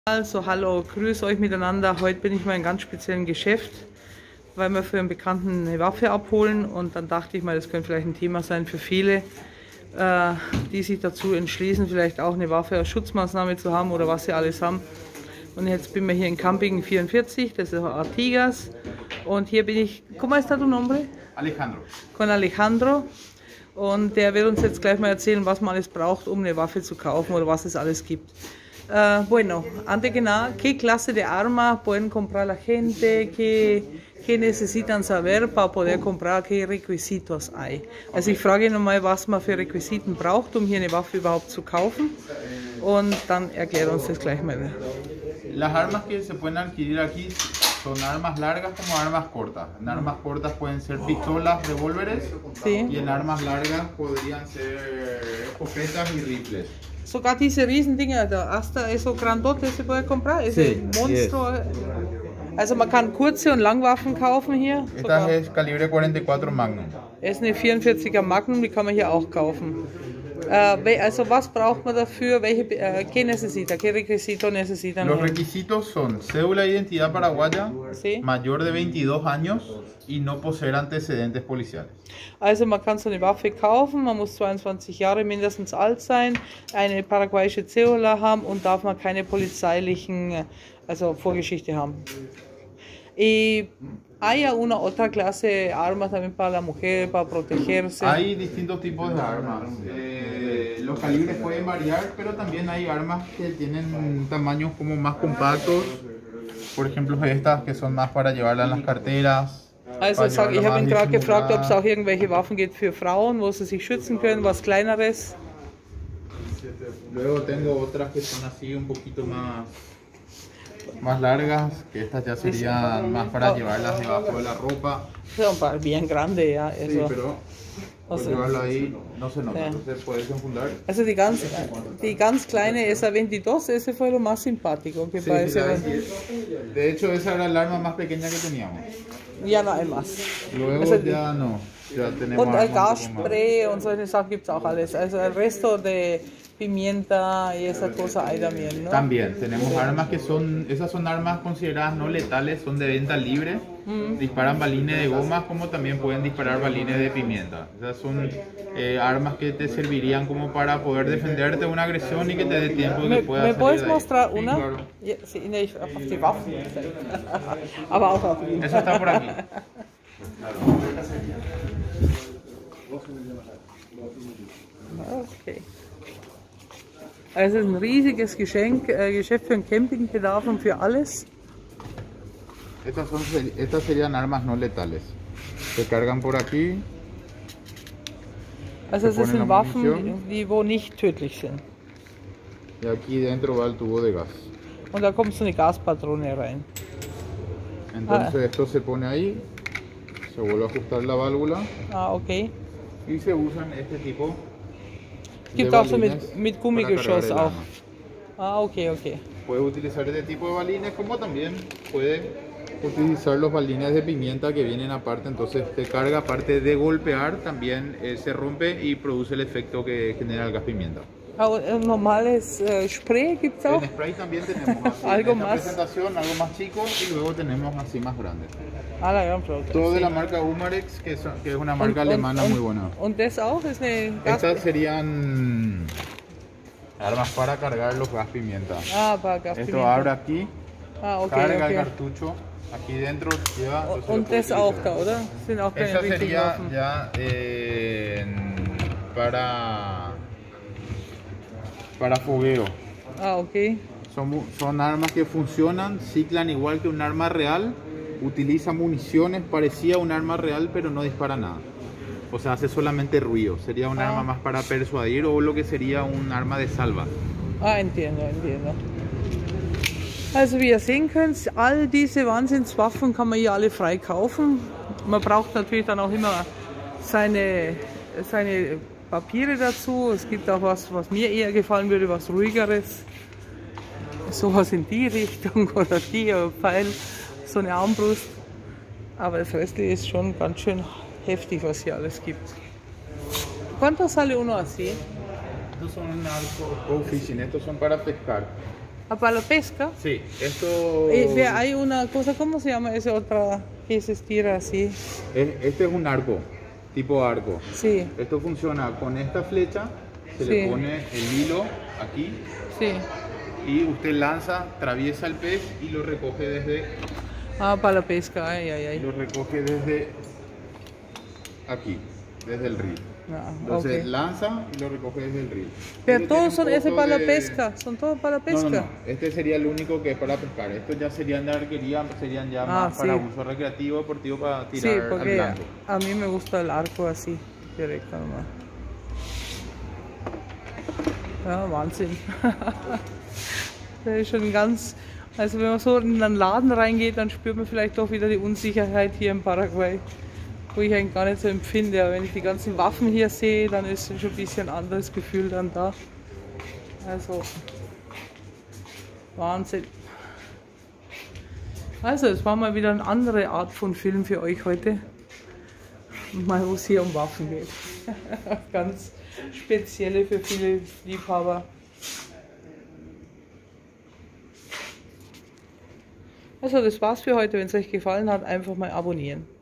Also hallo, grüß euch miteinander. Heute bin ich mal in einem ganz speziellen Geschäft, weil wir für einen Bekannten eine Waffe abholen und dann dachte ich mal, das könnte vielleicht ein Thema sein für viele, die sich dazu entschließen, vielleicht auch eine Waffe als Schutzmaßnahme zu haben oder was sie alles haben. Und jetzt bin ich hier in Camping 44, das ist Artigas und hier bin ich, ¿cómo está tu nombre? Alejandro. Con Alejandro und der wird uns jetzt gleich mal erzählen, was man alles braucht, um eine Waffe zu kaufen oder was es alles gibt. Bueno, antes que nada, ¿qué clase de armas pueden comprar la gente? ¿Qué necesitan saber para poder comprar? ¿Qué requisitos hay? Also ich frage nochmal, was man für Requisiten braucht, um hier eine Waffe überhaupt zu kaufen. Und dann erklärt uns das gleich mal. Las armas que se pueden adquirir aquí son armas largas como armas cortas. En armas cortas pueden ser pistolas, revólveres, Sí. y en armas largas podrían ser escopetas y rifles. Sogar diese Riesendinger, der Asta ist so grandote, se puede comprar, ese Sí, Monstro. Also man kann kurze und Langwaffen kaufen hier. Esta es calibre 44 Magnum. Es ist eine 44er Magnum, die kann man hier auch kaufen. Also was braucht man dafür? ¿Qué necesita? ¿Qué requisito necesitan? Los requisitos son cédula de identidad paraguaya, Sí. mayor de 22 años y no poseer antecedentes policiales. Also man kann so eine Waffe kaufen, man muss 22 Jahre mindestens alt sein, eine paraguayische Cédula haben und darf man keine polizeilichen, also Vorgeschichte haben. Y hay una otra clase de armas también para la mujer, para protegerse. Hay distintos tipos de armas. Los calibres pueden variar, pero también hay armas que tienen tamaños como más compactos. Por ejemplo, estas que son más para llevarlas en las carteras. Also ich habe ihn gerade gefragt, ob es auch irgendwelche Waffen gibt für Frauen, wo sie sich schützen können, was kleineres. Luego tengo otras que son así un poquito más largas, que estas ya serían más para llevarlas debajo de la ropa. Son bien grande, ja. Sí, pero por Also, llevarlo ahí no se nota, Ja. entonces puedes enfundar. also die ganz kleine SA-22, ese fue lo más simpático que Sí, parece. mira, de hecho esa era el arma más pequeña que teníamos. Ja, no hay más. Luego Also, ya no, ya tenemos und armas un poco más. Gasspray und solche Sachen gibt es auch alles. Also el resto de pimienta y esa cosa hay también, ¿no? También tenemos armas que son, esas son armas consideradas no letales, son de venta libre, disparan balines de gomas como también pueden disparar balines de pimienta. Esas son armas que te servirían como para poder defenderte de una agresión y que te dé tiempo de que puedas ¿Me salir puedes de ahí. mostrar Sí, una? claro. Ja, sí, nee, ich auf die Waffen. Aber auch auf die. Eso está por aquí. Okay. Also es ist ein riesiges Geschäft für den Campingbedarf und für alles. Estas serían armas no letales. Se cargan por aquí. Also es Se ponen sind la Waffen, munición. die wo nicht tödlich sind. Y aquí dentro va el tubo de gas. Und da kommt so eine Gaspatrone rein. Entonces esto se pone ahí, se vuelve a ajustar la válvula Ah, okay. y se usan este tipo Es gibt de auch so balines mit para Gummigeschoss cargar el auch. arma. Ah, okay, okay. Puede utilizar este tipo de balines como también puede utilizar los balines de pimienta que vienen aparte, entonces te carga aparte de golpear, también se rompe y produce el efecto que genera el gas pimienta. Ein normales Spray gibt es auch. En spray también tenemos así, Algo en esta más. presentación algo más chico y luego tenemos así más grandes. Ah, la gran Frau. Todo de la marca Umarex, que es una marca alemana muy buena. Und das auch ist eine Gas. Estas serían armas para cargar los gas pimienta. Ah, para Gas. Esto abre aquí, Ah, okay, carga el okay. cartucho, aquí dentro lleva. entonces lo Und puede das auch utilizar. da, oder? Sind auch keine Esa richtigen sería Waffen. ya para fogueo. Ah, okay. Son armas que funcionan, ciclan igual que un arma real, utiliza municiones, parecía un arma real pero no dispara nada. O sea, hace solamente ruido. Sería un arma más para persuadir o lo que sería un arma de salva. Ah, entiendo. Also wie ihr sehen könnt, all diese Wahnsinnswaffen kann man hier alle frei kaufen. Man braucht natürlich dann auch immer seine Papiere dazu. Es gibt auch was mir eher gefallen würde, was ruhigeres. Sowas in die Richtung oder die Pfeil, so eine Armbrust. Aber das Restliche ist schon ganz schön heftig, was hier alles gibt. ¿Cuánto sale uno así? Estos son arcos go fishing, estos son para pescar. para la pesca. Sí, esto Hay una cosa, ¿cómo se llama esa otra que se estira así? este es un arco, tipo arco. Sí, Esto funciona con esta flecha, se Sí. le pone el hilo aquí sí. y usted lanza, atraviesa el pez y lo recoge desde Para la pesca, ay. aquí, desde el río. Ah, Entonces ok. lanza y lo recoge desde el río. Pero Este tiene todos un son ese pozo para la de- pesca, son todos para la pesca. No. Este sería el único que es para pescar. Estos ya serían de arquería, serían ya más para sí. uso recreativo, deportivo, para Sí, tirar al porque blanco. a mí me gusta el arco así, directo nomás. Ja, Wahnsinn. Das ist schon ganz, also wenn man so in einen Laden reingeht, dann spürt man vielleicht doch wieder die Unsicherheit hier in Paraguay, wo ich eigentlich gar nicht so empfinde. Aber wenn ich die ganzen Waffen hier sehe, dann ist schon ein bisschen ein anderes Gefühl dann da. Also, Wahnsinn. Also, es war mal wieder eine andere Art von Film für euch heute. Mal, wo es hier um Waffen geht. Ganz spezielle für viele Liebhaber. Also, das war's für heute. Wenn es euch gefallen hat, einfach mal abonnieren.